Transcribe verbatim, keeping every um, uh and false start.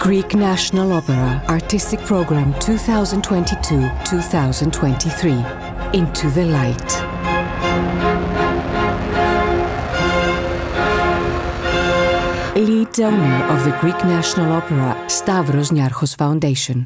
Greek National Opera Artistic Program two thousand twenty-two to two thousand twenty-three. Into the Light. Lead donor of the Greek National Opera Stavros Niarchos Foundation.